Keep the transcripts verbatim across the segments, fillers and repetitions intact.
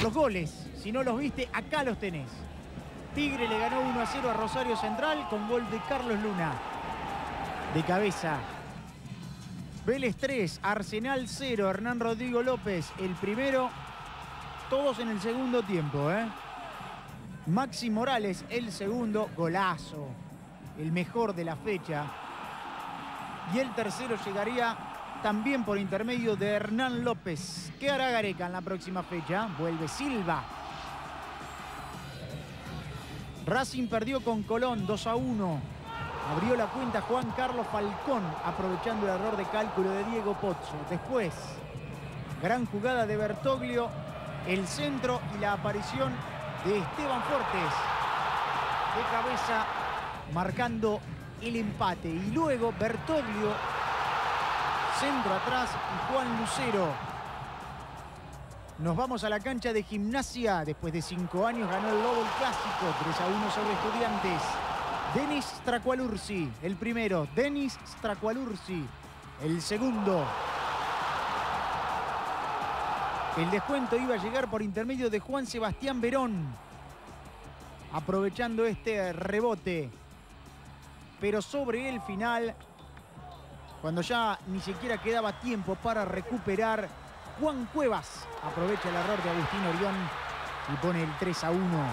Los goles, si no los viste, acá los tenés. Tigre le ganó uno a cero a Rosario Central con gol de Carlos Luna. De cabeza. Vélez tres, Arsenal cero, Hernán Rodrigo López el primero. Todos en el segundo tiempo, ¿eh? Maxi Morales el segundo, golazo. El mejor de la fecha. Y el tercero llegaría también por intermedio de Hernán López. ¿Qué hará Gareca en la próxima fecha? Vuelve Silva. Racing perdió con Colón dos a uno. Abrió la cuenta Juan Carlos Falcón, aprovechando el error de cálculo de Diego Pozzo. Después, gran jugada de Bertoglio, el centro y la aparición de Esteban Fortes. De cabeza, marcando el empate. Y luego Bertoglio, centro atrás, y Juan Lucero. Nos vamos a la cancha de Gimnasia. Después de cinco años ganó el Lobo el Clásico. tres a uno sobre Estudiantes. Denis Stracualursi, el primero. Denis Stracualursi, el segundo. El descuento iba a llegar por intermedio de Juan Sebastián Verón. Aprovechando este rebote. Pero sobre el final, cuando ya ni siquiera quedaba tiempo para recuperar, Juan Cuevas aprovecha el error de Agustín Orión y pone el tres a uno.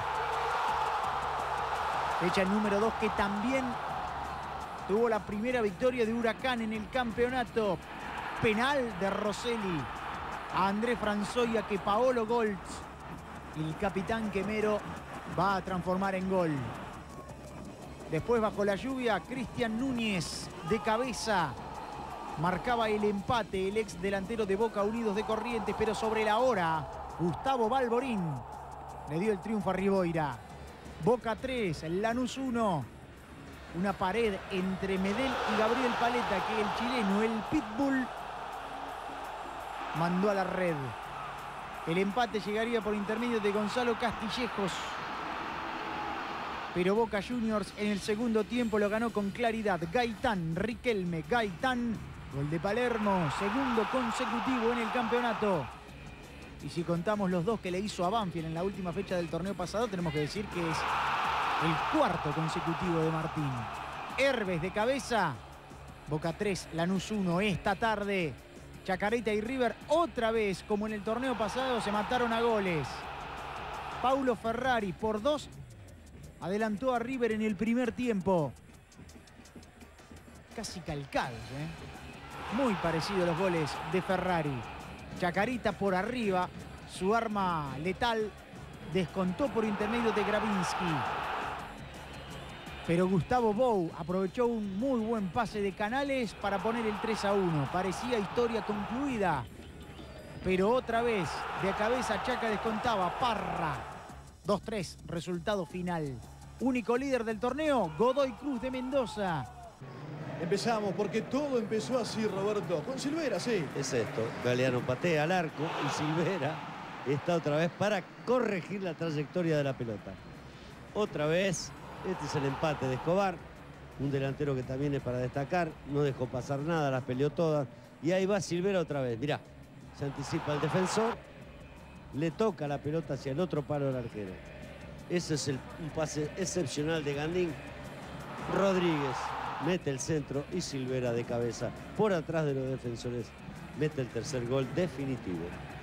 Fecha número dos que también tuvo la primera victoria de Huracán en el campeonato. Penal de Rosselli a Andrés Franzoia que Paolo Goltz, y el capitán Quemero va a transformar en gol. Después, bajo la lluvia, Cristian Núñez de cabeza marcaba el empate, el ex delantero de Boca Unidos de Corrientes, pero sobre la hora, Gustavo Balborín le dio el triunfo a Riboira. Boca tres, Lanús uno. Una pared entre Medel y Gabriel Paletta que el chileno, el Pitbull, mandó a la red. El empate llegaría por intermedio de Gonzalo Castillejos. Pero Boca Juniors en el segundo tiempo lo ganó con claridad. Gaitán, Riquelme, Gaitán. Gol de Palermo, segundo consecutivo en el campeonato. Y si contamos los dos que le hizo a Banfield en la última fecha del torneo pasado, tenemos que decir que es el cuarto consecutivo de Martín. Herbes de cabeza. Boca tres, Lanús uno. Esta tarde, Chacarita y River otra vez, como en el torneo pasado, se mataron a goles. Paulo Ferrari por dos adelantó a River en el primer tiempo. Casi calcados, ¿eh? Muy parecidos los goles de Ferrari. Chacarita por arriba, su arma letal, descontó por intermedio de Gravinsky. Pero Gustavo Bou aprovechó un muy buen pase de Canales para poner el tres a uno. Parecía historia concluida. Pero otra vez, de cabeza Chaca descontaba. Parra. dos tres, resultado final. Único líder del torneo, Godoy Cruz de Mendoza. Empezamos porque todo empezó así, Roberto. Con Silvera, sí. Es esto. Galeano patea al arco y Silvera está otra vez para corregir la trayectoria de la pelota. Otra vez, este es el empate de Escobar. Un delantero que también es para destacar. No dejó pasar nada, las peleó todas. Y ahí va Silvera otra vez. Mirá, se anticipa el defensor. Le toca la pelota hacia el otro palo del arquero. Ese es el, un pase excepcional de Gandín. Rodríguez mete el centro y Silvera de cabeza por atrás de los defensores mete el tercer gol definitivo.